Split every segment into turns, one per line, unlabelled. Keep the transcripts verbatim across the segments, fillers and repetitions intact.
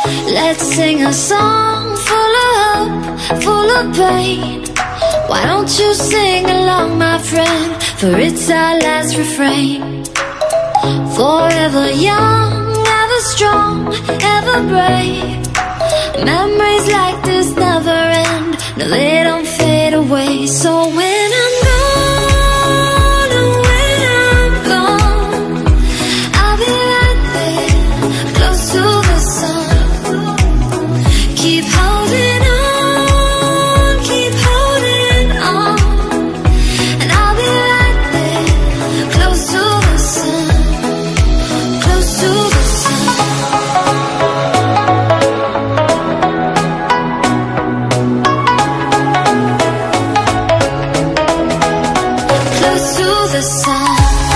Let's sing a song full of hope, full of pain. Why don't you sing along, my friend? For it's our last refrain. Forever young, ever strong, ever brave. Memories like this never end. No, they don't fade away. So when I'm gone, oh, when I'm gone, I'll be right there, close to the sun. Keep holding on, keep holding on, and I'll be right there, close to the sun, close to the sun. Close to the sun.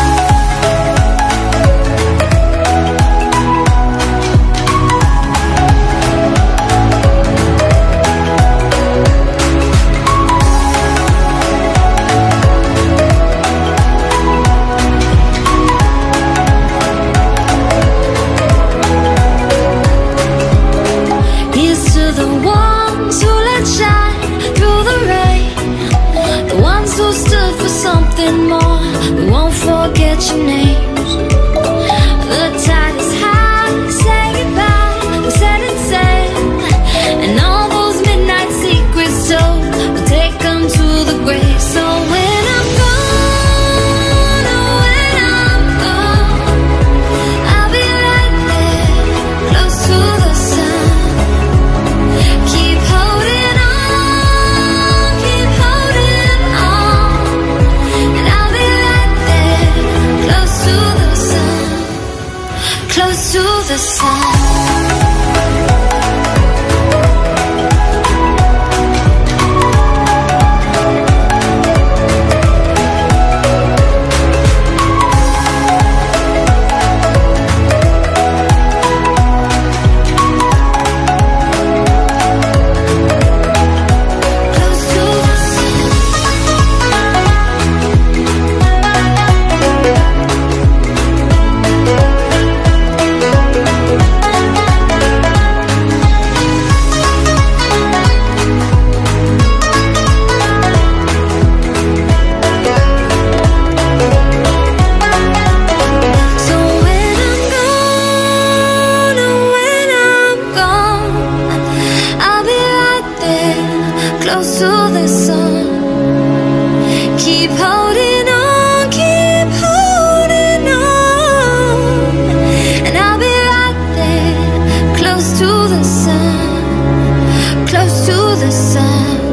Here's to the ones who let shine through the rain, the ones who stood for something more. We won't forget your names. The tide is high, say goodbye, we set it sail, and all those midnight secrets told, we'll take them to the grave. So when I'm gone, oh, when I'm gone, I'll be right there, close to the sun. Keep holding on, keep holding on, and I'll be right there, close to the sun, close to the sun. Close to the sun. So when I'm gone, oh, when I'm gone, I'll be right there, close to the sun. Keep holding on, keep holding on, and I'll be right there, close to the sun, close to the sun.